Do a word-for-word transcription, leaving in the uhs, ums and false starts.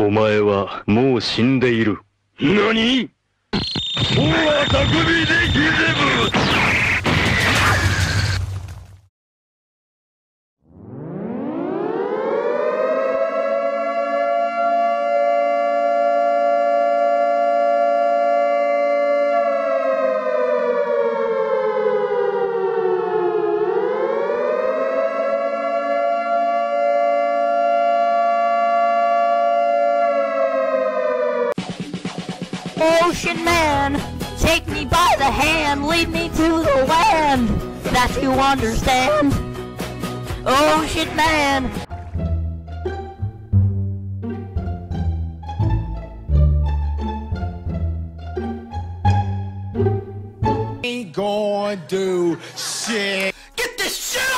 お前はもう死んでいる。何？もうあたくびでひぜぶ。 Ocean man, take me by the hand, lead me to the land that you understand. Ocean man. Ain't gonna do shit. Get this shit